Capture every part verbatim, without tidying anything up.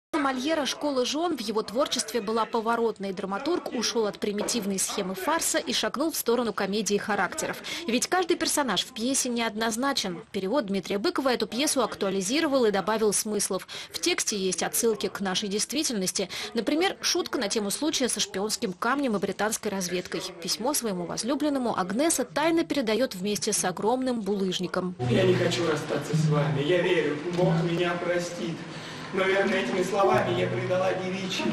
Мольера «Школа жен» в его творчестве была поворотной. Драматург ушел от примитивной схемы фарса и шагнул в сторону комедии характеров. Ведь каждый персонаж в пьесе неоднозначен. Перевод Дмитрия Быкова эту пьесу актуализировал и добавил смыслов. В тексте есть отсылки к нашей действительности. Например, шутка на тему случая со шпионским камнем и британской разведкой. Письмо своему возлюбленному Агнеса тайно передает вместе с огромным булыжником. Я не хочу расстаться с вами. Я верю, Бог меня простит. Но, верно, этими словами я предала девичий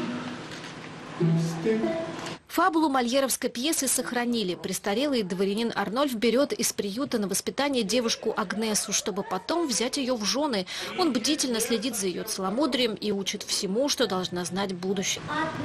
стыд. Фабулу мольеровской пьесы сохранили. Престарелый дворянин Арнольф берет из приюта на воспитание девушку Агнесу, чтобы потом взять ее в жены. Он бдительно следит за ее целомудрием и учит всему, что должна знать будущее.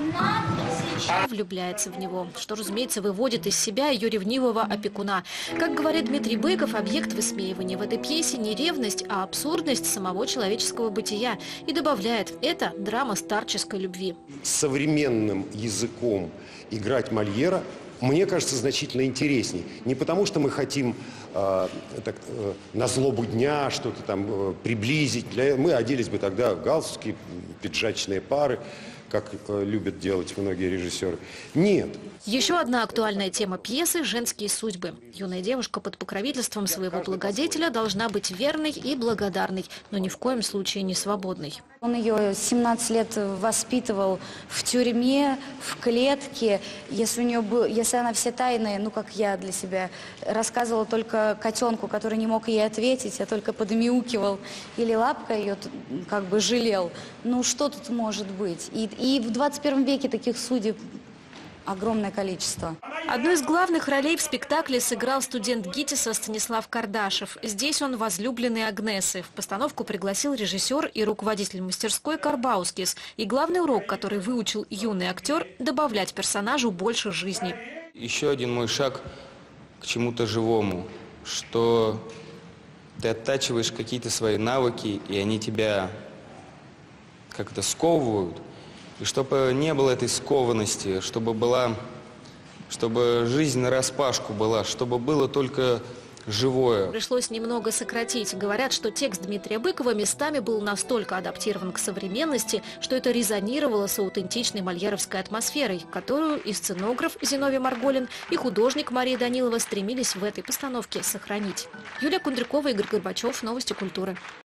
Влюбляется в него, что, разумеется, выводит из себя ее ревнивого опекуна. Как говорит Дмитрий Быков, объект высмеивания в этой пьесе не ревность, а абсурдность самого человеческого бытия. И добавляет, это драма старческой любви. Современным языком играть Мольера, мне кажется, значительно интересней. Не потому, что мы хотим э, так, э, на злобу дня что-то там э, приблизить. Для... Мы оделись бы тогда в галстуки, пиджачные пары, как э, любят делать многие режиссеры. Нет. Еще одна актуальная тема пьесы – женские судьбы. Юная девушка под покровительством своего благодетеля должна быть верной и благодарной, но ни в коем случае не свободной. Он ее семнадцать лет воспитывал в тюрьме, в клетке. Если, у нее был, если она все тайны, ну как я для себя, рассказывала только котенку, который не мог ей ответить, а только подмяукивал, или лапка ее как бы жалел. Ну что тут может быть? И, и в двадцать первом веке таких судеб огромное количество. Одну из главных ролей в спектакле сыграл студент ГИТИСа Станислав Кардашев. Здесь он возлюбленный Агнесы. В постановку пригласил режиссер и руководитель мастерской Карбаускис. И главный урок, который выучил юный актер – добавлять персонажу больше жизни. Еще один мой шаг к чему-то живому, что ты оттачиваешь какие-то свои навыки, и они тебя как-то сковывают. И чтобы не было этой скованности, чтобы была, чтобы жизнь нараспашку была, чтобы было только живое. Пришлось немного сократить. Говорят, что текст Дмитрия Быкова местами был настолько адаптирован к современности, что это резонировало с аутентичной мольеровской атмосферой, которую и сценограф Зиновий Марголин, и художник Мария Данилова стремились в этой постановке сохранить. Юлия Кундрякова, Игорь Горбачев. Новости культуры.